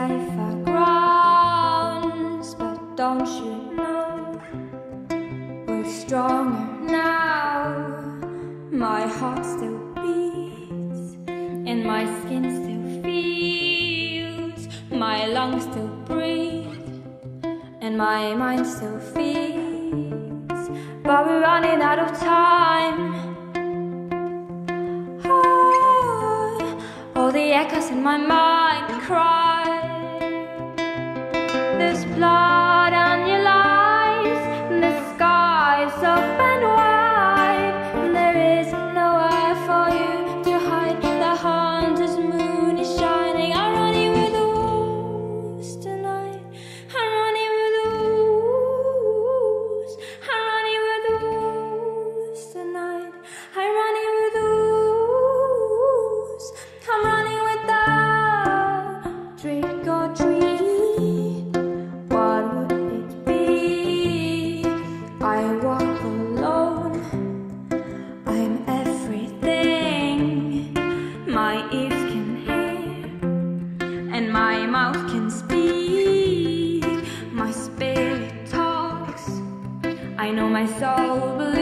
safer grounds, but don't you know we're stronger now? My heart still beats, and my skin still feels, my lungs still breathe, and my mind still feels. But we're running out of time. All the echoes in my mind cry. There's blood on your life, and the sky's open wide, and there is nowhere for you to hide. The haunted moon is shining. I'm running with the wolves tonight. I'm running with the wolves. I'm running with the wolves tonight. I'm running with the wolves. I'm running with the trick or treat. What would it be? I walk alone. I'm everything my ears can hear, and my mouth can speak. My spirit talks. I know my soul belongs.